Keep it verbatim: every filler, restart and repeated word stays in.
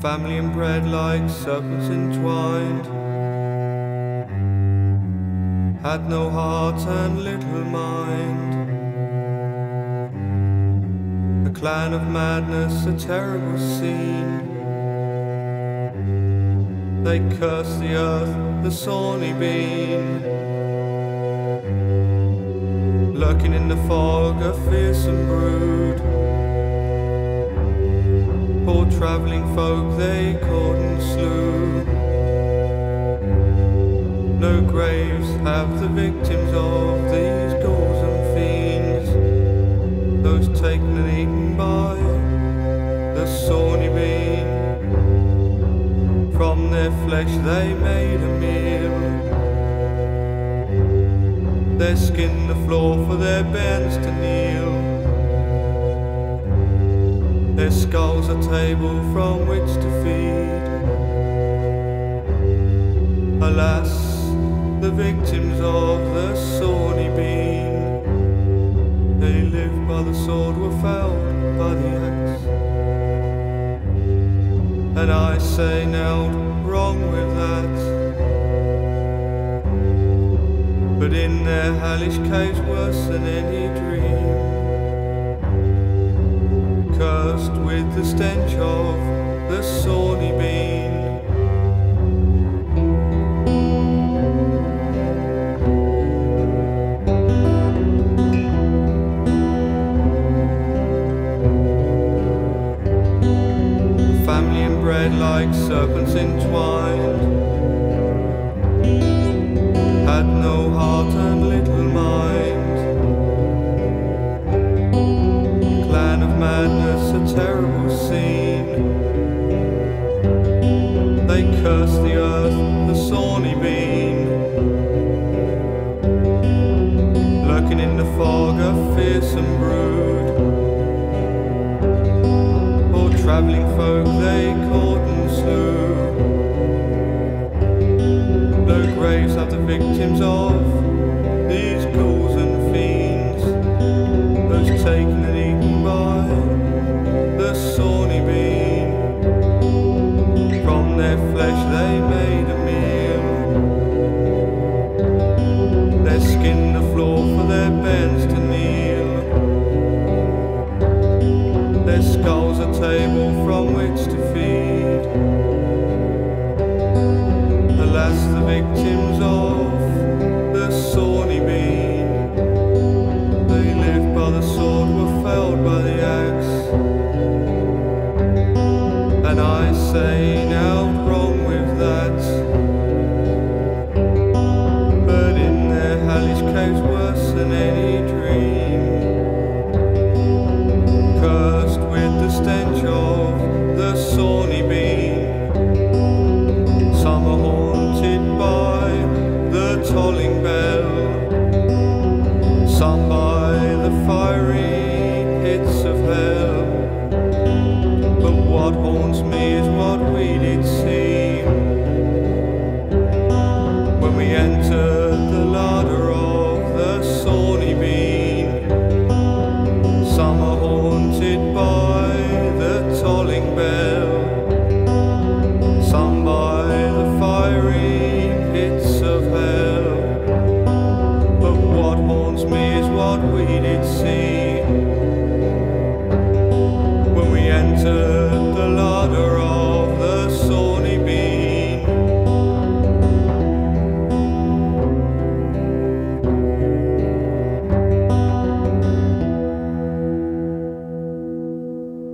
family and bread like serpents entwined, had no heart and little mind. A clan of madness, a terrible scene. They cursed the earth, the Sawney Bean. Lurking in the fog, a fearsome brood. Poor travelling folk they caught and slew. No graves have the victims of these ghouls and fiends, those taken and eaten by the Sawney Bean. From their flesh they made a meal, their skin the floor for their bairns to kneel, their skulls a table from which to feed. Alas, the victims of the Sawney Bean, they lived by the sword, were felled by the axe. And I say now, wrong with that, but in their hellish caves worse than any dream, cursed with the stench of the Sawney Bean. Family and bread like serpents entwined, had no heart and little mind. Clan of madness, a terrible scene. They cursed the earth, the Sawney Bean. Lurking in the fog, a fearsome brood. Poor travelling folk they caught and slew. No graves have the victims of these ghouls and fiends, those taken and eaten by the Sawney Bean. From their flesh they made a meal, their skin the floor for their bairns to kneel, their skulls a table from which to feed. Alas, the victims of the Sawney Bean, they lived by the sword, were felled by the axe. And I say now, wrong with that, but in their hellish caves worse than any dream, cursed with the stench of